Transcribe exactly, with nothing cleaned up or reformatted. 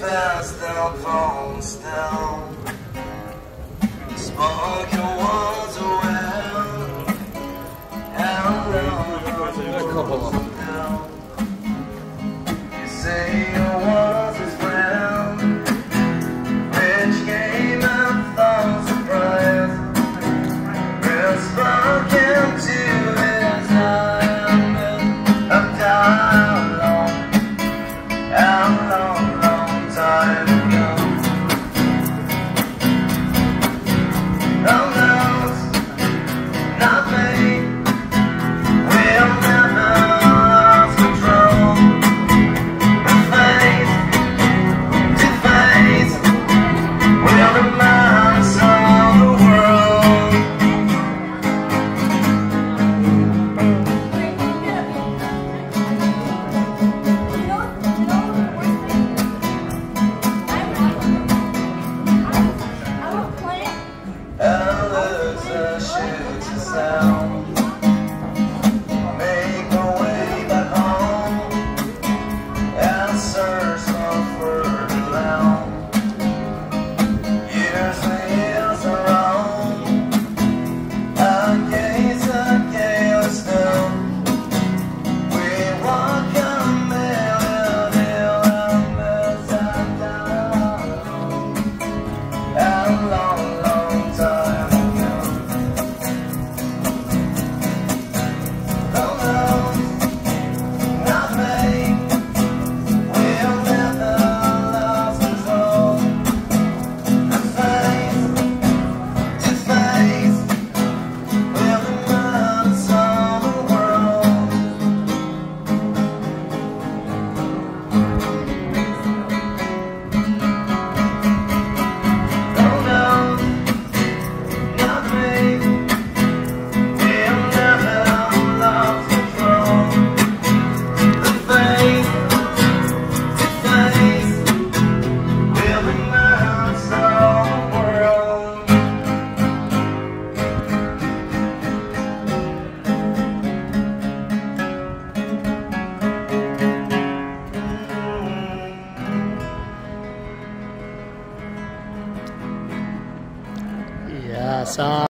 fast down, falling down. Spark your walls around. How long down? You say your walls is brown. Rich game and thoughts of pride. Real spark into his diamond. I've died long, how long, long time ago. Oh no, not me. We'll never lose control. And face to face, we'll remind us of the world. Elders shoots a sound. Make my way back home and search some further down. Years and years around, I gaze at chaos down. We walk a million hill and miles and down. And long, long time ago. Oh no, not me. We'll never lose control. And face to face, we'll remind us of the world. Oh no, not me. We'll never lose control. The face to face, we'll remind us of the world. Yes, uh